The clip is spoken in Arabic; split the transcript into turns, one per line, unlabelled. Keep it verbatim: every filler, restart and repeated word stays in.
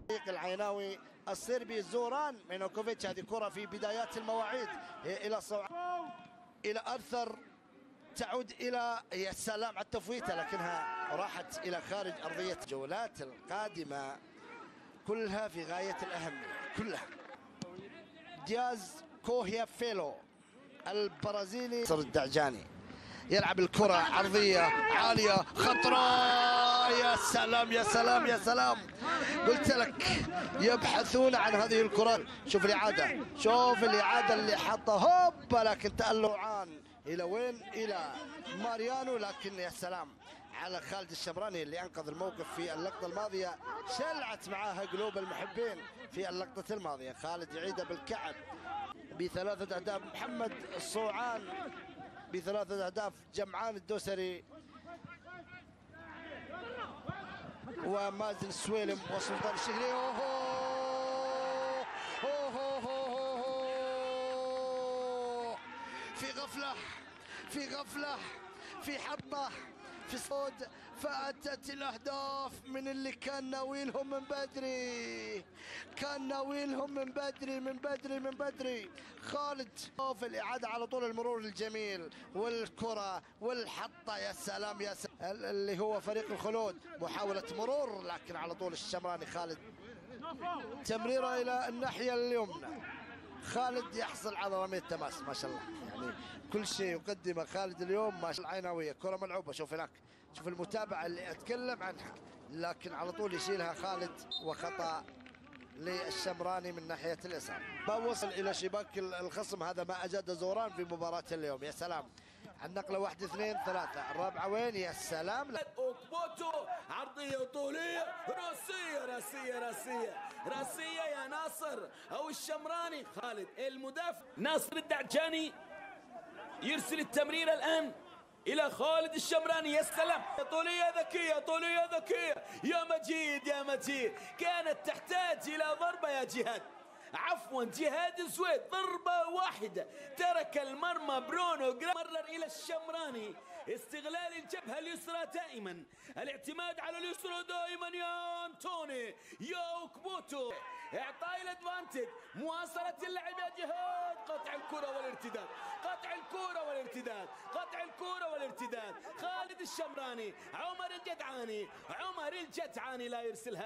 العيناوي الصربي زوران مينوكوفيتش. هذه كرة في بدايات المواعيد إلى صوع إلى أرثر تعود إلى يا سلام على التفويته، لكنها راحت إلى خارج أرضية. الجولات القادمة كلها في غاية الأهمية كلها. دياز كوهيا فيلو البرازيلي صر الدعجاني يلعب الكرة عرضية عالية خطرة. يا سلام يا سلام يا سلام، قلت لك يبحثون عن هذه الكرات. شوف الإعادة، شوف الإعادة اللي حطها هوب، لكن تألعان إلى وين؟ إلى ماريانو. لكن يا سلام على خالد الشمراني اللي أنقذ الموقف في اللقطة الماضية، شلعت معاها قلوب المحبين في اللقطة الماضية. خالد يعيدها بالكعب بثلاثة أهداف. محمد الصوعان بثلاثة أهداف. جمعان الدوسري ومازن السويلم وسلطان الشهري. أوه أوه أوه في غفلة في غفلة في حطة في صود، فأتت الأهداف من اللي كان ناويلهم من بدري، كان ناويلهم من بدري من بدري من بدري. خالد في الإعادة على طول، المرور الجميل والكرة والحطة. يا سلام يا سلام، اللي هو فريق الخلود محاولة مرور، لكن على طول الشمراني خالد تمريرة إلى الناحية اليمنى. خالد يحصل على رمية تماس، ما شاء الله، يعني كل شيء يقدمه خالد اليوم ما شاء الله. العيناوية كرة ملعوبة، شوف هناك، شوف المتابعة اللي أتكلم عنها، لكن على طول يشيلها خالد وخطأ للشمراني من ناحية اليسار. ما وصل إلى شباك الخصم، هذا ما أجاد زوران في مباراة اليوم. يا سلام عن نقلة واحد اثنين ثلاثة، الرابعة وين؟ يا سلام.
اوكبوتو عرضية طولية راسية راسية راسية راسية يا ناصر أو الشمراني. خالد المدافع ناصر الدعجاني يرسل التمرير الآن إلى خالد الشمراني. يا سلام، طولية ذكية طولية ذكية يا مجيد يا مجيد، كانت تحتاج إلى ضربة يا جهاد، عفوا جهاد الزويد، ضربة واحدة ترك المرمى. برونو مرر إلى الشمراني، استغلال الجبهة اليسرى دائما، الاعتماد على اليسرى دائما يا أنتوني يا أوكبوتو، إعطاء الأدفانتج، مواصلة اللعب يا جهاد، قطع الكرة والارتداد، قطع الكرة والارتداد، قطع الكرة والارتداد. خالد الشمراني، عمر الجدعاني، عمر الجدعاني لا يرسلها.